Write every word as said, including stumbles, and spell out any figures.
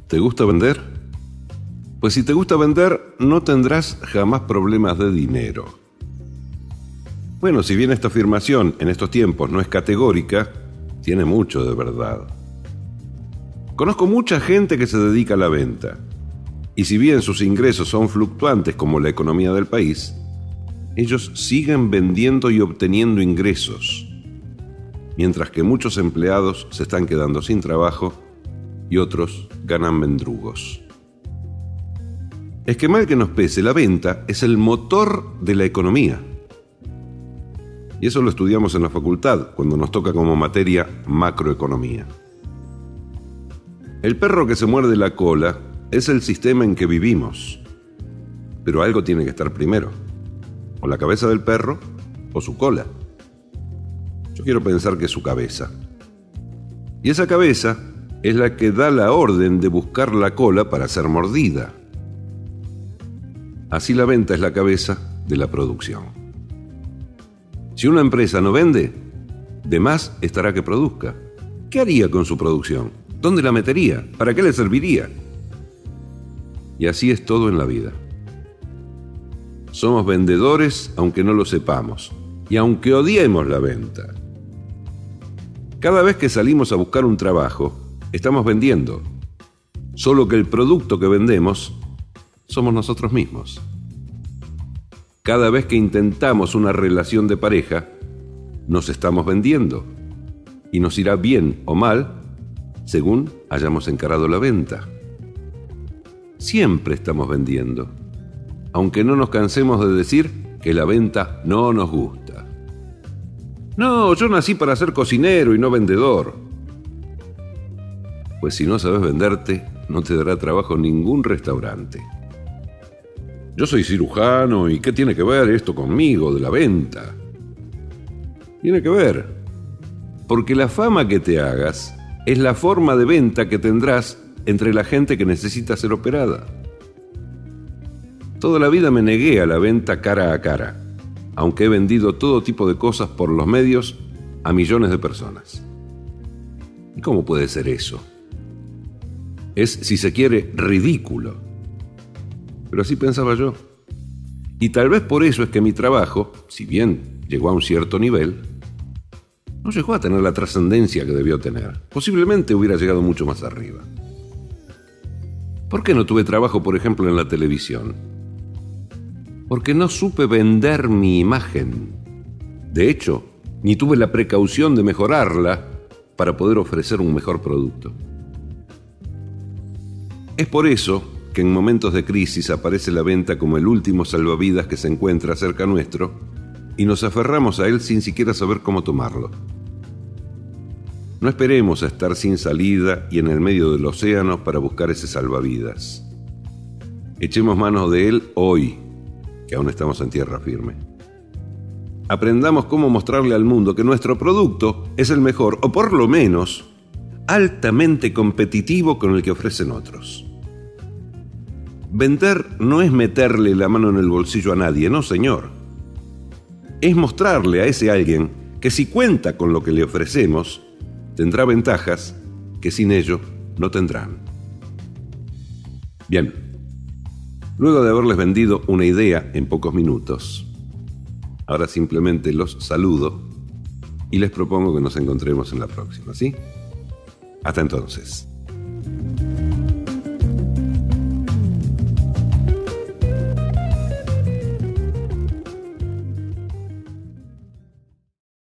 ¿Te gusta vender? Pues si te gusta vender, no tendrás jamás problemas de dinero. Bueno, si bien esta afirmación en estos tiempos no es categórica, tiene mucho de verdad. Conozco mucha gente que se dedica a la venta, y si bien sus ingresos son fluctuantes como la economía del país, ellos siguen vendiendo y obteniendo ingresos, mientras que muchos empleados se están quedando sin trabajo y otros ganan mendrugos. Es que mal que nos pese, la venta es el motor de la economía. Y eso lo estudiamos en la facultad, cuando nos toca como materia macroeconomía. El perro que se muerde la cola es el sistema en que vivimos. Pero algo tiene que estar primero. O la cabeza del perro, o su cola. Yo quiero pensar que es su cabeza. Y esa cabeza es la que da la orden de buscar la cola para ser mordida. Así la venta es la cabeza de la producción. Si una empresa no vende, de más estará que produzca. ¿Qué haría con su producción? ¿Dónde la metería? ¿Para qué le serviría? Y así es todo en la vida. Somos vendedores aunque no lo sepamos y aunque odiemos la venta. Cada vez que salimos a buscar un trabajo, estamos vendiendo. Solo que el producto que vendemos somos nosotros mismos. Cada vez que intentamos una relación de pareja, nos estamos vendiendo y nos irá bien o mal según hayamos encarado la venta. Siempre estamos vendiendo, aunque no nos cansemos de decir que la venta no nos gusta. No, yo nací para ser cocinero y no vendedor. Pues si no sabes venderte, no te dará trabajo ningún restaurante. Yo soy cirujano, ¿y qué tiene que ver esto conmigo de la venta? Tiene que ver, porque la fama que te hagas es la forma de venta que tendrás entre la gente que necesita ser operada. Toda la vida me negué a la venta cara a cara, aunque he vendido todo tipo de cosas por los medios a millones de personas. ¿Y cómo puede ser eso? Es, si se quiere, ridículo. Pero así pensaba yo. Y tal vez por eso es que mi trabajo, si bien llegó a un cierto nivel, no llegó a tener la trascendencia que debió tener. Posiblemente hubiera llegado mucho más arriba. ¿Por qué no tuve trabajo, por ejemplo, en la televisión? Porque no supe vender mi imagen. De hecho, ni tuve la precaución de mejorarla para poder ofrecer un mejor producto. Es por eso que en momentos de crisis aparece la venta como el último salvavidas que se encuentra cerca nuestro y nos aferramos a él sin siquiera saber cómo tomarlo. No esperemos a estar sin salida y en el medio del océano para buscar ese salvavidas. Echemos manos de él hoy, que aún estamos en tierra firme. Aprendamos cómo mostrarle al mundo que nuestro producto es el mejor, o por lo menos altamente competitivo con el que ofrecen otros. Vender no es meterle la mano en el bolsillo a nadie, no señor. Es mostrarle a ese alguien que si cuenta con lo que le ofrecemos, tendrá ventajas que sin ello no tendrán. Bien, luego de haberles vendido una idea en pocos minutos, ahora simplemente los saludo y les propongo que nos encontremos en la próxima, ¿sí? Hasta entonces.